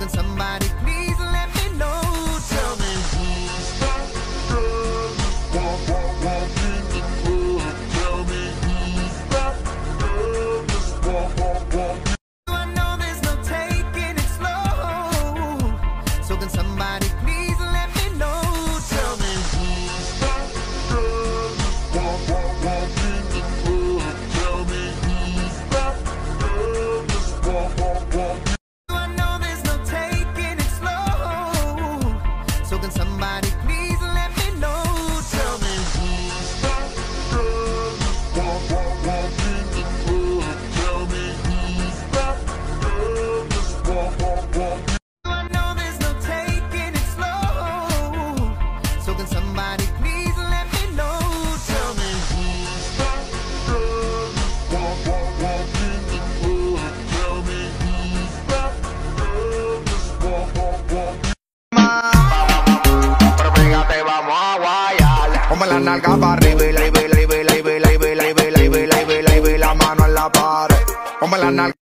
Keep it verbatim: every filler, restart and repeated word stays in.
can somebody please let me know? Tell me who's that girl? Walk, walk, walk in the club. Tell me who's that girl? Just walk, walk, walk. I know there's no taking it slow. So can somebody please let me know? Tell me who's that girl? Walk, walk, walk in the club. Tell me who's that girl? Just walk, walk, walk. I know there's no taking it slow. So can somebody please let me know? Tell me who's that girl? Walk, walk, walk in the club. Tell me who's that girl? Just walk, walk, walk. I know there's no taking it slow. So can somebody please let me know? Tell me who's that girl? Walk, walk, walk in the club. Tell me who's that girl? Just walk, walk, walk. Pero fíjate, vamos a guayar. Ponme la nalga para arriba y la, y la, y la, y la, y la, y la, y la, y la, y la, y la, y la mano en la pared. Ponme la nalga.